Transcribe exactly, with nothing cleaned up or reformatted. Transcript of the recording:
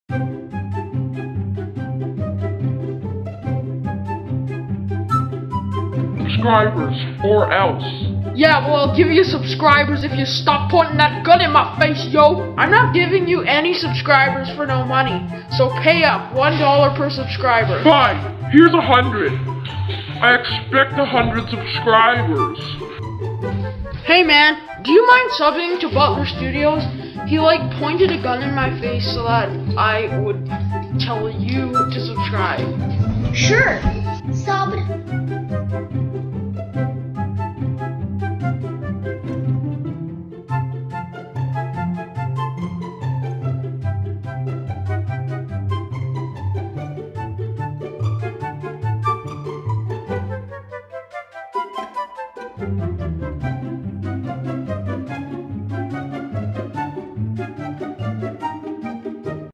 Subscribers, or else. Yeah, well, I'll give you subscribers if you stop pointing that gun in my face, yo. I'm not giving you any subscribers for no money, so pay up, one dollar per subscriber. Fine, here's a hundred. I expect a hundred subscribers. Hey man, do you mind subbing to Butler Studios? He like pointed a gun in my face so that I would tell you to subscribe. Sure. Sub